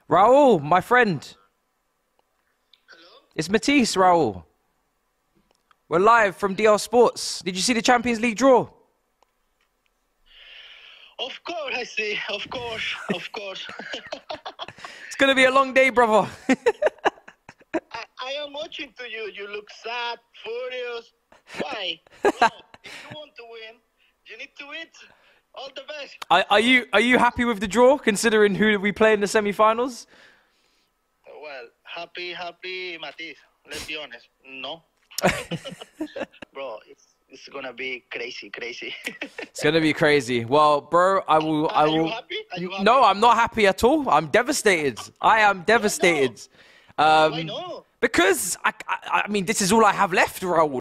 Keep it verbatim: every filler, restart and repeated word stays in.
Raul, my friend. Hello? It's Matisse, Raul. We're live from D L Sports. Did you see the Champions League draw? Of course I see. Of course. Of course. It's going to be a long day, brother. I, I am watching to you. You look sad, furious. Why? No, if you want to win, you need to win. All the best. Are, are you are you happy with the draw, considering who we play in the semi-finals? Well, happy, happy, Matisse. Let's be honest. No. Bro, it's, it's going to be crazy, crazy. It's going to be crazy. Well, bro, I will... I Are will. you happy? Are you happy? No, I'm not happy at all. I'm devastated. I am devastated. Why Um, no? because, I, I, I mean, this is all I have left, Raul.